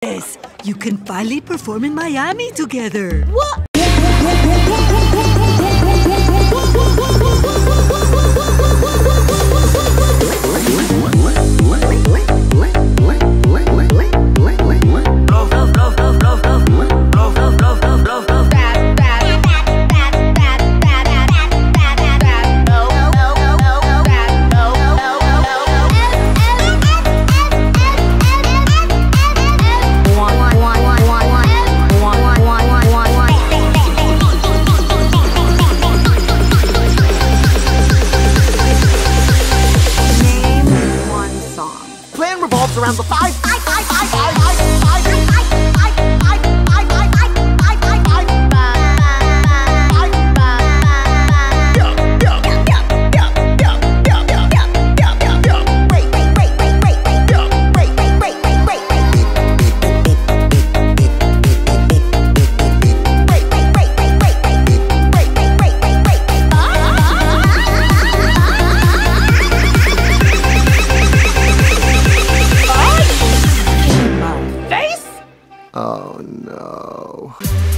Yes, you can finally perform in Miami together. What? Revolves around the five. Oh no.